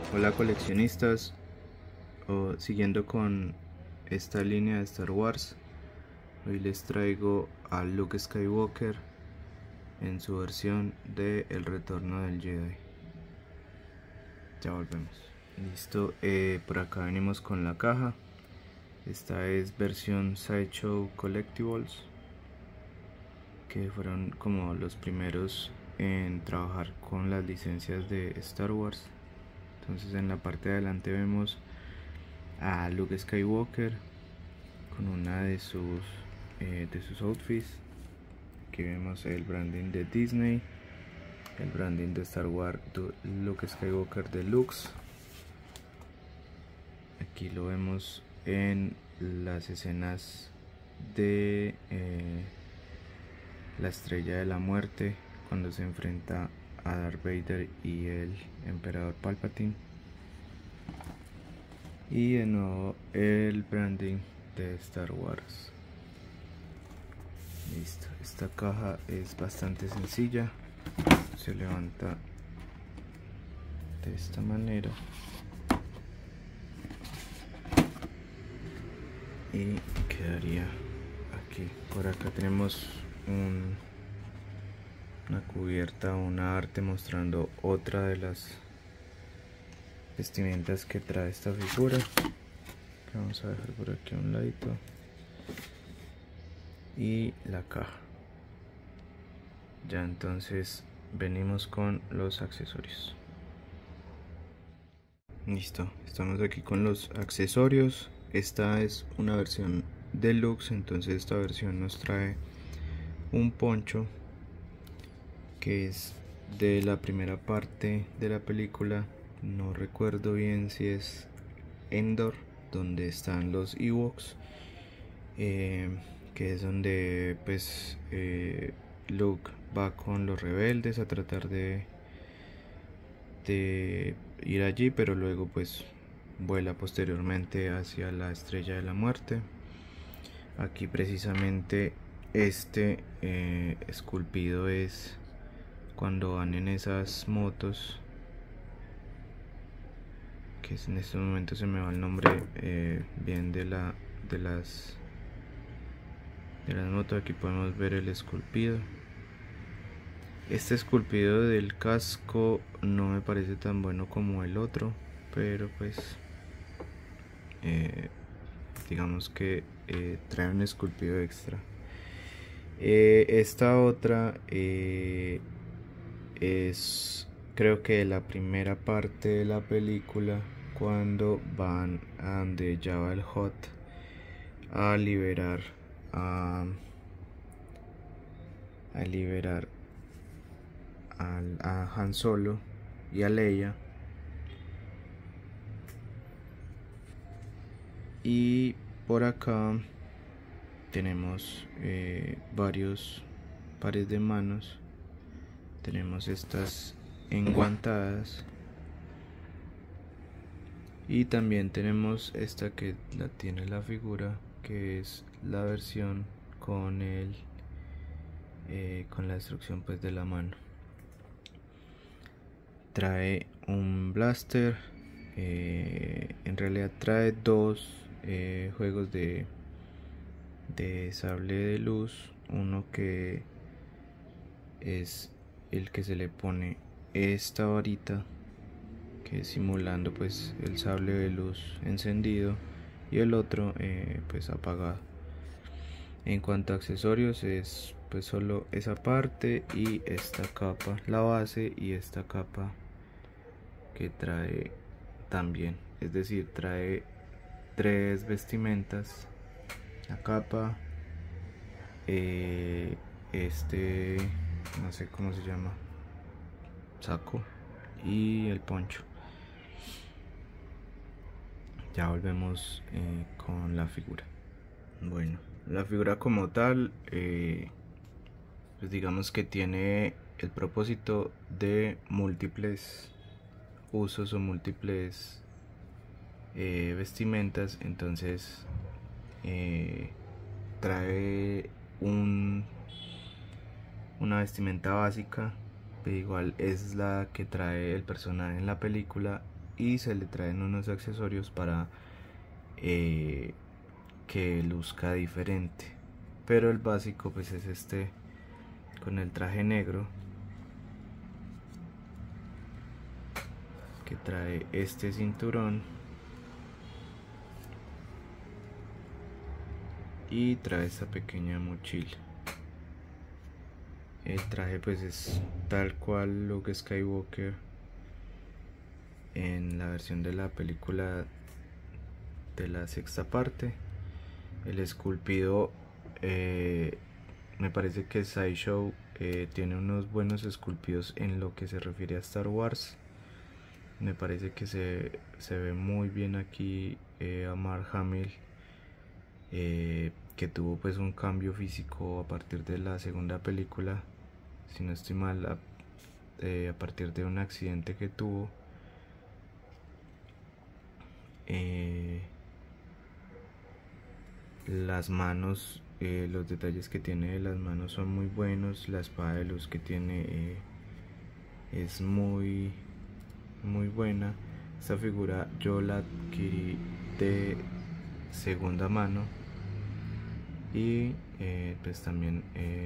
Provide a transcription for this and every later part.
Hola coleccionistas, siguiendo con esta línea de Star Wars, hoy les traigo a Luke Skywalker en su versión de El Retorno del Jedi. Ya volvemos. Listo, por acá venimos con la caja. Esta es versión Sideshow Collectibles, que fueron como los primeros en trabajar con las licencias de Star Wars. Entonces en la parte de adelante vemos a Luke Skywalker con una de sus outfits. Aquí vemos el branding de Disney, el branding de Star Wars, Luke Skywalker Deluxe. Aquí lo vemos en las escenas de la Estrella de la Muerte, cuando se enfrenta a Darth Vader y el Emperador Palpatine. Y de nuevo el branding de Star Wars. Listo, esta caja es bastante sencilla, se levanta de esta manera y quedaría aquí. Por acá tenemos una cubierta, una arte mostrando otra de las vestimentas que trae esta figura, que vamos a dejar por aquí a un ladito, y la caja. Ya entonces venimos con los accesorios. Listo, estamos aquí con los accesorios. Esta es una versión deluxe, entonces esta versión nos trae un poncho que es de la primera parte de la película. No recuerdo bien si es Endor, donde están los Ewoks, que es donde pues Luke va con los rebeldes a tratar de ir allí, pero luego pues vuela posteriormente hacia la Estrella de la Muerte. Aquí precisamente este esculpido es cuando van en esas motos, que en este momento se me va el nombre bien de las motos. Aquí podemos ver el esculpido. Este esculpido del casco no me parece tan bueno como el otro, pero pues digamos que trae un esculpido extra. Esta otra es, creo que la primera parte de la película, cuando van a donde Jabba el Hutt a liberar a Han Solo y a Leia. Y por acá tenemos varios pares de manos. Tenemos estas enguantadas, y también tenemos esta que la tiene la figura, que es la versión con con la destrucción pues de la mano. Trae un blaster, en realidad trae dos juegos de sable de luz. Uno que es el que se le pone esta varita, que es simulando pues el sable de luz encendido, y el otro pues apagado. En cuanto a accesorios, es pues solo esa parte y esta capa, la base, y esta capa que trae también, es decir, trae tres vestimentas: la capa, este no sé cómo se llama, saco, y el poncho. Ya volvemos con la figura. Bueno, la figura como tal, pues digamos que tiene el propósito de múltiples usos o múltiples vestimentas. Entonces trae una vestimenta básica, pero igual es la que trae el personaje en la película, y se le traen unos accesorios para que luzca diferente, pero el básico pues es este con el traje negro, que trae este cinturón y trae esta pequeña mochila. El traje pues es tal cual Luke Skywalker en la versión de la película de la sexta parte. El esculpido, me parece que Sideshow tiene unos buenos esculpidos en lo que se refiere a Star Wars. Me parece que se ve muy bien aquí a Mark Hamill, que tuvo pues un cambio físico a partir de la segunda película, si no estoy mal, a partir de un accidente que tuvo. Las manos, los detalles que tiene de las manos son muy buenos. La espada de luz que tiene es muy buena. Esta figura yo la adquirí de segunda mano y pues también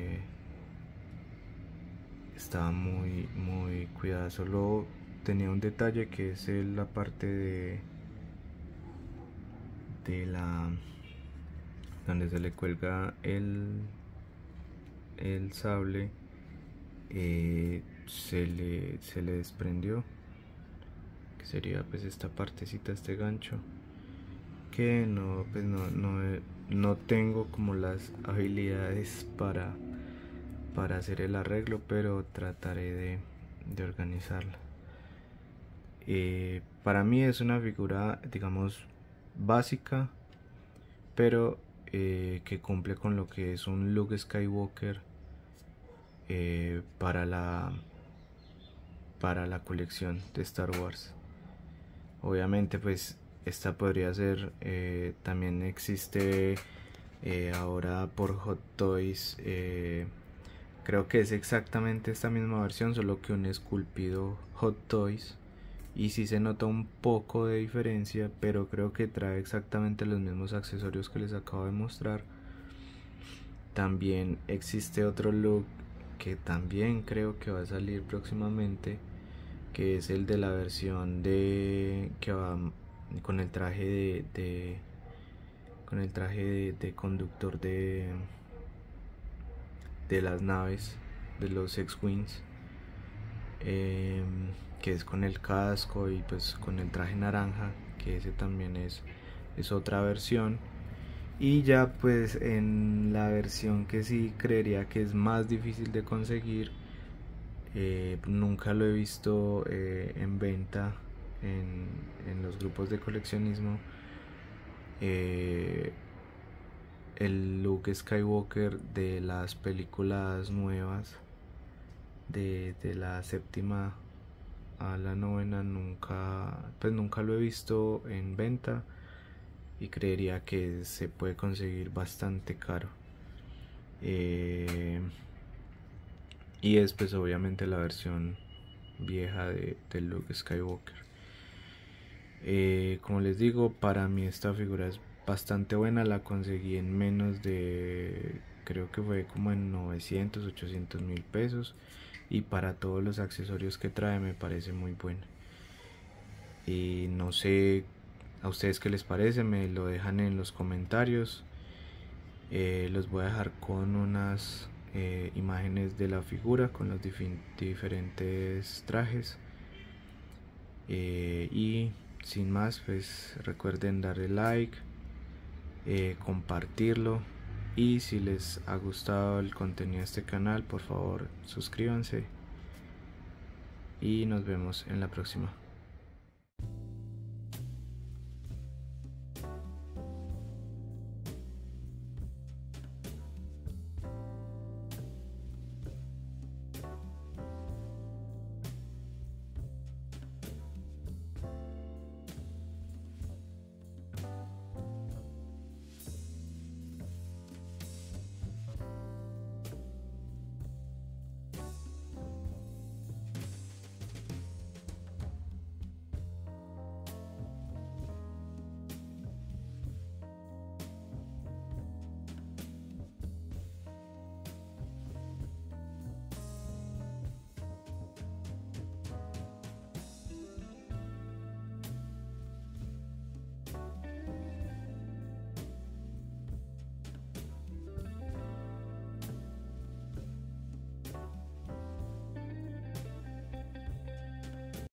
estaba muy cuidada. Solo tenía un detalle, que es la parte de la donde se le cuelga el sable, se le desprendió, que sería pues esta partecita, este gancho, que no, pues no tengo como las habilidades para hacer el arreglo, pero trataré de organizarla. Para mí es una figura, digamos, básica, pero que cumple con lo que es un Luke Skywalker para la colección de Star Wars. Obviamente pues esta podría ser, también existe ahora por Hot Toys, creo que es exactamente esta misma versión, solo que un esculpido Hot Toys, y sí se nota un poco de diferencia, pero creo que trae exactamente los mismos accesorios que les acabo de mostrar. También existe otro look que también creo que va a salir próximamente, que es el de la versión de que va con el traje de conductor de las naves, de los X-Wings, que es con el casco y pues con el traje naranja, que ese también es otra versión. Y ya pues en la versión que sí creería que es más difícil de conseguir, nunca lo he visto en venta en los grupos de coleccionismo, el Luke Skywalker de las películas nuevas, de la séptima a la novena, nunca lo he visto en venta, y creería que se puede conseguir bastante caro. Y es pues obviamente la versión vieja de Luke Skywalker. Como les digo, para mí esta figura es bastante buena. La conseguí en menos de, creo que fue como en 900-800 mil pesos, y para todos los accesorios que trae me parece muy buena. Y no sé a ustedes qué les parece, me lo dejan en los comentarios. Los voy a dejar con unas imágenes de la figura con los diferentes trajes, y sin más pues recuerden darle like, compartirlo, y si les ha gustado el contenido de este canal, por favor suscríbanse y nos vemos en la próxima.